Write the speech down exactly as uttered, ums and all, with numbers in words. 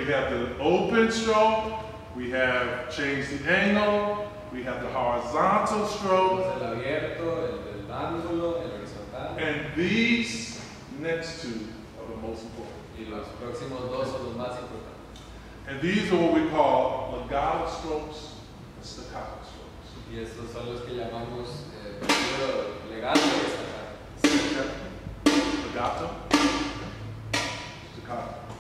have the open stroke, we have change the angle, we have the horizontal stroke, El abierto, el del ángulo, el horizontal. and these next two are the most important. Y los próximos dos son los más importantes. And these are what we call legato strokes and staccato strokes. Y estos son los que llamamos eh, periodo legato y staccato. Legato, staccato.